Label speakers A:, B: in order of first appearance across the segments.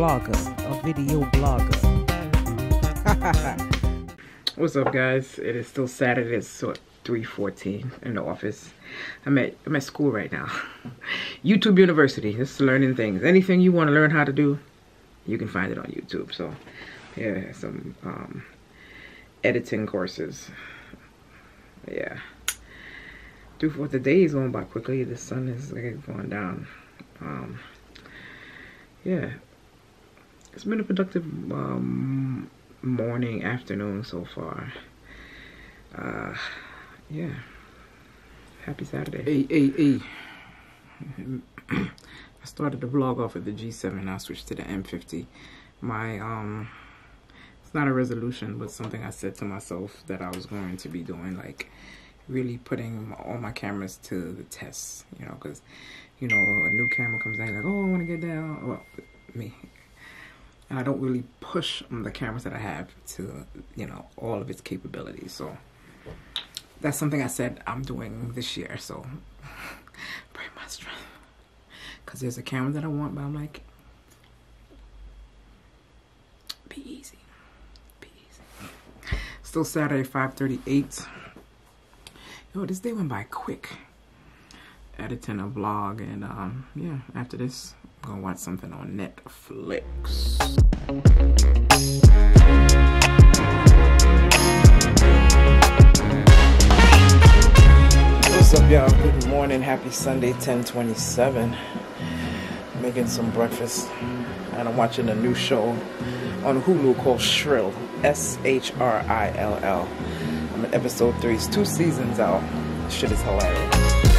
A: vlogger, a video blogger.
B: What's up, guys? It is still Saturday. It's 3:14 in the office. I'm at school right now. YouTube University. Just learning things. Anything you want to learn how to do, you can find it on YouTube. So yeah, some editing courses. Yeah. The day is going by quickly. The sun is like going down. Yeah, it's been a productive morning, afternoon so far. Yeah, happy Saturday. Hey. I started the vlog off with the G7. Now I switched to the M50. It's not a resolution, but something I said to myself that I was going to be doing, like really putting all my cameras to the test, you know, because, you know, a new camera comes out, like, oh, I want to get down. Well, me. And I don't really push the cameras that I have to, you know, all of its capabilities. So that's something I said I'm doing this year. So pray my strength. Because there's a camera that I want, but I'm like, be easy. Be easy. Still Saturday, 5:38. Yo, this day went by quick. Editing a vlog, and yeah, after this I'm gonna watch something on Netflix. What's up, y'all? Good morning, happy Sunday, 10:27. Making some breakfast, and I'm watching a new show on Hulu called Shrill, S-H-R-I-L-L. I'm in episode 3. It's 2 seasons out. This shit is hilarious.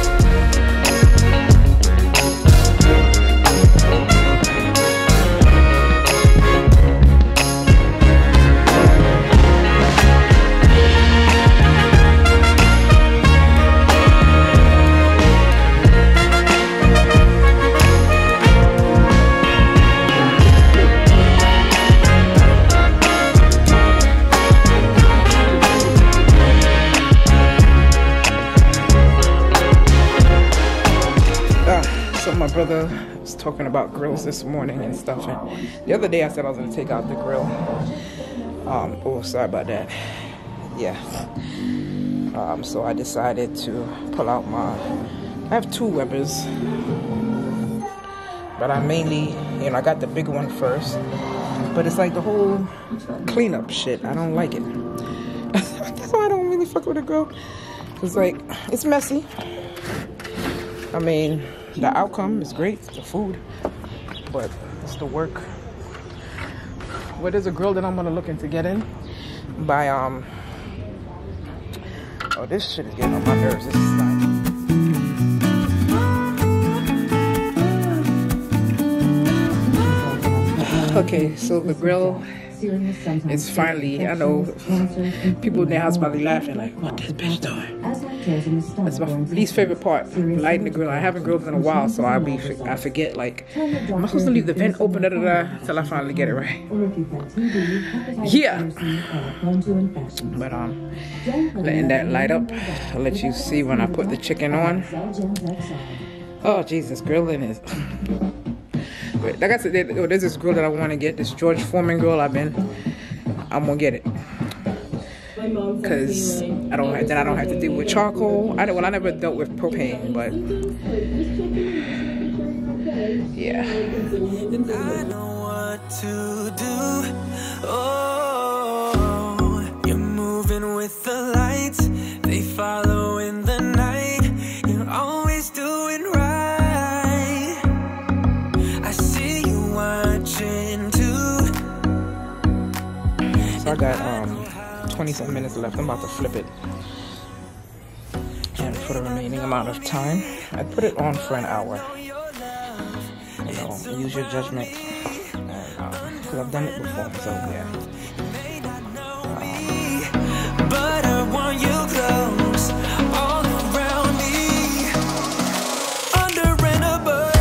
B: My brother was talking about grills this morning and stuff, and the other day I said I was going to take out the grill. Oh, sorry about that. Yeah. So I decided to pull out I have 2 Webers, but I mainly, you know, I got the big one first, but it's like the whole cleanup shit. I don't like it. That's why I don't really fuck with the grill. It's like, it's messy. I mean, the outcome is great, the food, but it's the work. Well, there's a grill that I'm gonna look into getting by oh, this shit is getting on my nerves. This is not. Okay, so the grill is finally, I know people in their house probably laughing like, what this bitch doing? That's my least favorite part, lighting the grill. I haven't grilled in a while, so I forget, like, am I supposed to leave the vent open, till I finally get it right? Yeah. But letting that light up, I'll let you see when I put the chicken on. Oh Jesus, grilling is. Like I said, there's this grill that I want to get, this George Foreman grill. I'm gonna get it. Because I don't have to deal with charcoal. I never dealt with propane, but yeah. I know what to do. Oh, you're moving with the lights. They follow in the night. You're always doing right. I see you watching too. So I got 20-some minutes left. I'm about to flip it, and for the remaining amount of time I put it on for an hour. You know, use your judgment, because I've done it before, so yeah. But I want you close, all around me, under and above.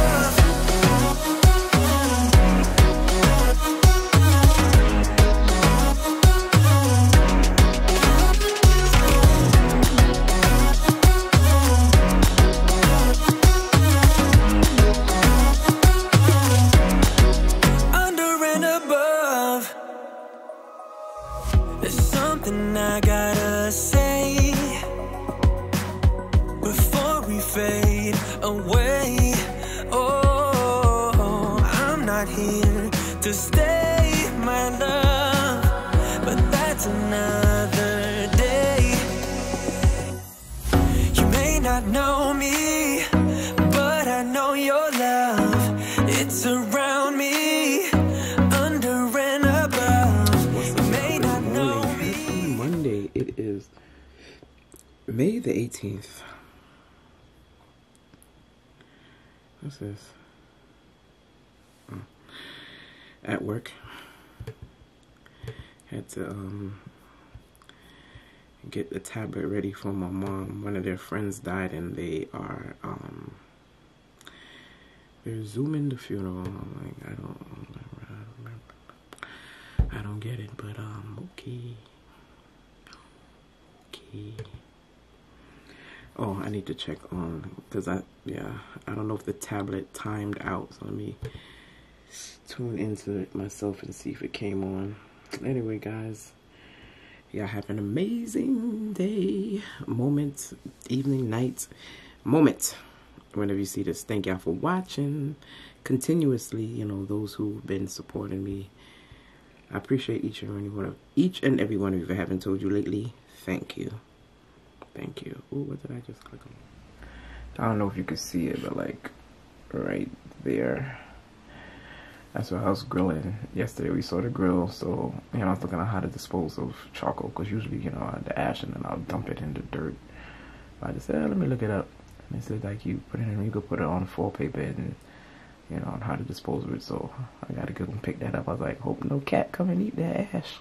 B: Under
C: away. Oh, I'm not here to stay, my love, but that's another day. You may not know me, but I know your love. It's around me, under and above. You may not know me.
D: Happy Monday. It is May the 18th. What's this? Oh. At work. Had to get the tablet ready for my mom. One of their friends died and they're Zooming the funeral. I'm like, I don't get it, but okay. Oh, I need to check on, because I don't know if the tablet timed out, so let me tune into it myself and see if it came on. Anyway, guys, y'all have an amazing day, moment, evening, night, moment, whenever you see this. Thank y'all for watching continuously. You know, those who've been supporting me, I appreciate each and every one of you. If I haven't told you lately, thank you. Thank you. Ooh, what did I just click on? I don't know if you could see it, but like right there. That's what I was grilling yesterday. We saw the grill, so you know, I was looking at how to dispose of charcoal, because usually, you know, the ash and then I'll dump it in the dirt. But I just said, let me look it up. And it said like you put it in, you could put it on foil paper and, you know, on how to dispose of it. So I gotta go and pick that up. I was like, hope no cat come and eat that ash.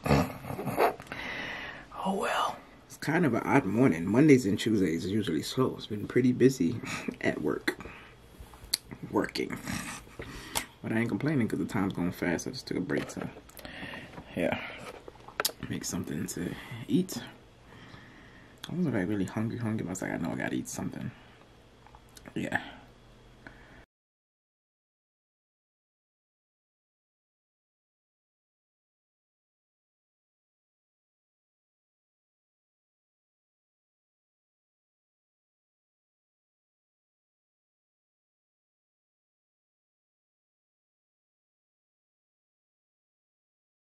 D: Oh well. It's kind of an odd morning. Mondays and Tuesdays is usually slow. It's been pretty busy at work. Working. But I ain't complaining because the time's going fast. I just took a break to, yeah, make something to eat. I wasn't like really hungry. I was like, I know I gotta eat something. Yeah.